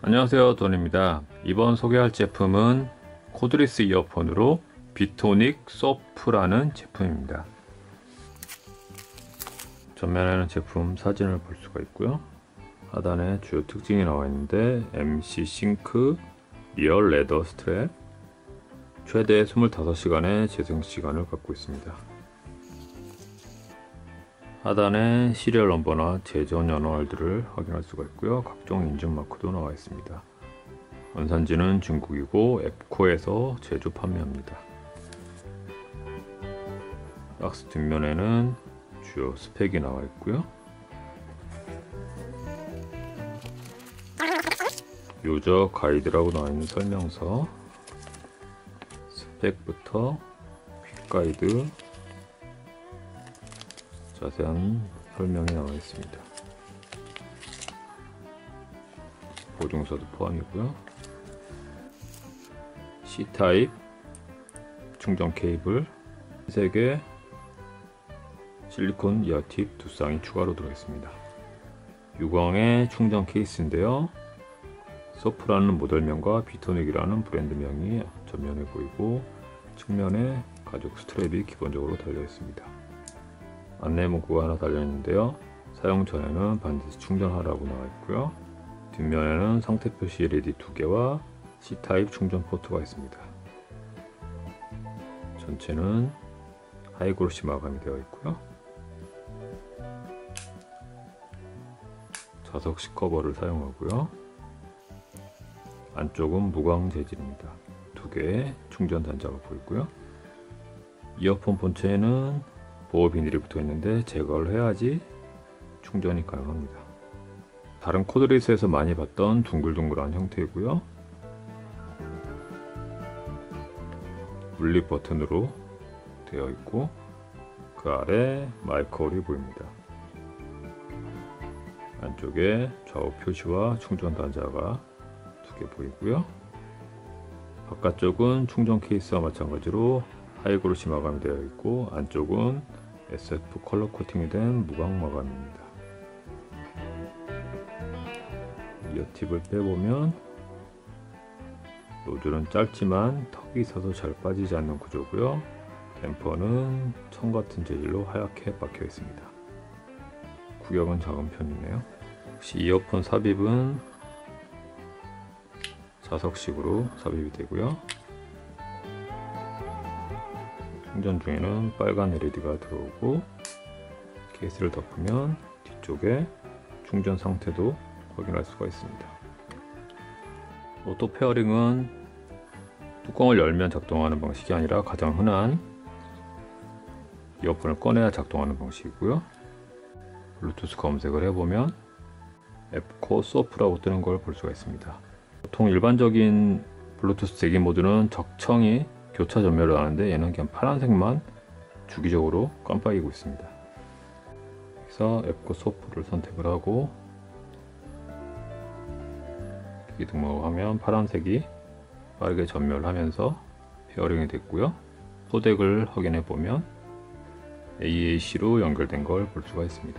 안녕하세요, 돈입니다. 이번 소개할 제품은 코드리스 이어폰으로 비토닉 소프라는 제품입니다. 전면에는 제품 사진을 볼 수가 있고요. 하단에 주요 특징이 나와 있는데 MC 싱크, 리얼 레더 스트랩, 최대 25시간의 재생 시간을 갖고 있습니다. 하단에 시리얼 넘버나 제전 연월들을 확인할 수가 있고요. 각종 인증 마크도 나와 있습니다. 원산지는 중국이고 앱코에서 제조 판매합니다. 박스 뒷면에는 주요 스펙이 나와 있고요. 유저 가이드라고 나와 있는 설명서, 스펙부터 퀵 가이드, 자세한 설명이 나와 있습니다. 보증서도 포함이고요. C타입 충전 케이블 3개, 실리콘 이어팁 2쌍이 추가로 들어있습니다. 유광의 충전 케이스인데요. 소프라는 모델명과 비토닉이라는 브랜드명이 전면에 보이고 측면에 가죽 스트랩이 기본적으로 달려있습니다. 안내 문구가 하나 달려있는데요. 사용 전에는 반드시 충전하라고 나와있고요. 뒷면에는 상태 표시 LED 2개와 C타입 충전 포트가 있습니다. 전체는 하이그로시 마감이 되어 있고요. 자석식 커버를 사용하고요. 안쪽은 무광 재질입니다. 2개의 충전 단자가 보이고요. 이어폰 본체에는 보호 비닐이 붙어 있는데 제거를 해야지 충전이 가능합니다. 다른 코드리스에서 많이 봤던 둥글둥글한 형태이고요. 분리 버튼으로 되어 있고 그 아래 마이크 홀이 보입니다. 안쪽에 좌우 표시와 충전 단자가 2개 보이고요. 바깥쪽은 충전 케이스와 마찬가지로 하이그로시 마감이 되어 있고 안쪽은 SF 컬러 코팅이 된 무광 마감입니다. 이어팁을 빼보면 노즐은 짧지만 턱이 있어서 잘 빠지지 않는 구조고요. 댐퍼는 청 같은 재질로 하얗게 박혀 있습니다. 구경은 작은 편이네요. 혹시 이어폰 삽입은 자석식으로 삽입이 되고요. 충전 중에는 빨간 LED가 들어오고 케이스를 덮으면 뒤쪽에 충전 상태도 확인할 수가 있습니다. 오토 페어링은 뚜껑을 열면 작동하는 방식이 아니라 가장 흔한 이어폰을 꺼내야 작동하는 방식이고요. 블루투스 검색을 해보면 앱코 소프라고 뜨는 걸 볼 수가 있습니다. 보통 일반적인 블루투스 대기 모드는 적청이 교차 전멸을 하는데 얘는 그냥 파란색만 주기적으로 깜빡이고 있습니다. 그래서 앱코 소프를 선택을 하고 기기 등록하면 파란색이 빠르게 전멸하면서 페어링이 됐고요. 코덱을 확인해 보면 AAC로 연결된 걸 볼 수가 있습니다.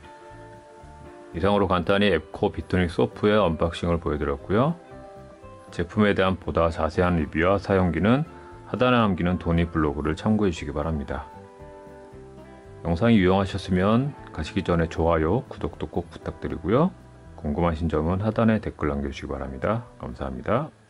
이상으로 간단히 앱코 비토닉 소프의 언박싱을 보여드렸고요. 제품에 대한 보다 자세한 리뷰와 사용기는 하단에 남기는 도니 블로그를 참고해 주시기 바랍니다. 영상이 유용하셨으면 가시기 전에 좋아요, 구독도 꼭 부탁드리고요. 궁금하신 점은 하단에 댓글 남겨주시기 바랍니다. 감사합니다.